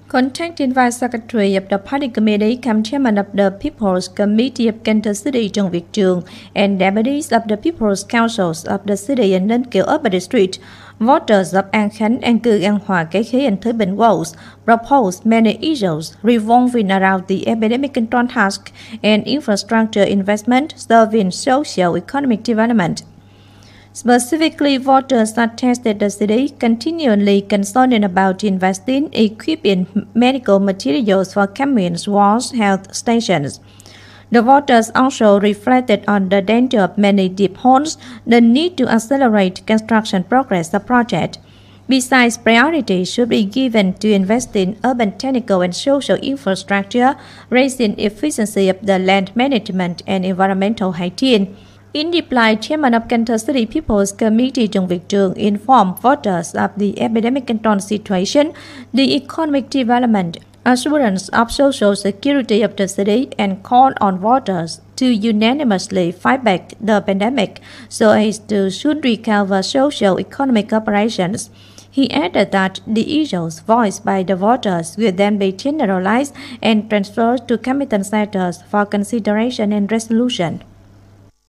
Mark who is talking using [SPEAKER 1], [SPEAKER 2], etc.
[SPEAKER 1] Contacted by Secretary of the Party Committee, come Chairman of the People's Committee of Kansas City Chung Việt Trường, and deputies of the People's Councils of the city and Ninh Kiều Upper District, voters of An Khánh and Cư An Hòa Cái Khế and Thới Bình Walls proposed many issues revolving around the epidemic control task and infrastructure investment serving socio-economic development. Specifically, voters attested the city continually concerned about investing, equipping medical materials for communes, wards, health stations. The voters also reflected on the danger of many deep holes, the need to accelerate construction progress of project. Besides, priority should be given to investing in urban technical and social infrastructure, raising efficiency of the land management and environmental hygiene. In reply, Chairman of Kansas City People's Committee Chung Việt Trường informed voters of the epidemic control situation, the economic development, assurance of social security of the city, and called on voters to unanimously fight back the pandemic so as to soon recover socio-economic operations. He added that the issues voiced by the voters will then be generalized and transferred to competent sectors for consideration and resolution.